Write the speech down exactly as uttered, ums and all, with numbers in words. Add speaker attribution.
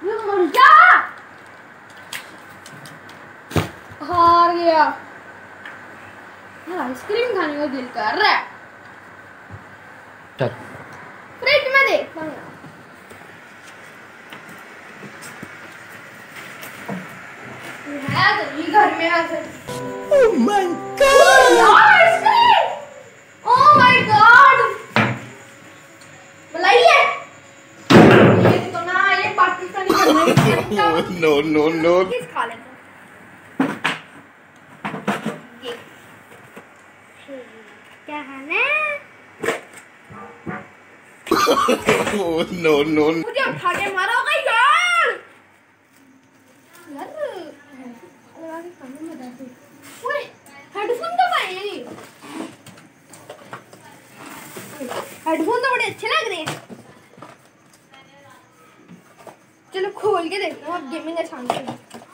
Speaker 1: मर जा। हार गया। आइसक्रीम खाने को दिल कर रहा है।
Speaker 2: चल
Speaker 1: फ्रिज में देख है तो ये घर में आ सकती।
Speaker 2: Oh my God
Speaker 1: ice cream. Oh my God बुलाइए ये तो ना ये पाकिस्तानी बनना है।
Speaker 2: नो नो नो
Speaker 1: किस खा लेते ये क्या खाना
Speaker 2: नो नो
Speaker 1: मुझे उठा के मारा होगा यार यार लगा के कान में बजा दे। ओए हेडफोन तो पाए नहीं। हेडफोन तो बड़े अच्छे लग रहे हैं। चलो खोल के देखता हूँ अब गेमिंग का चांस है।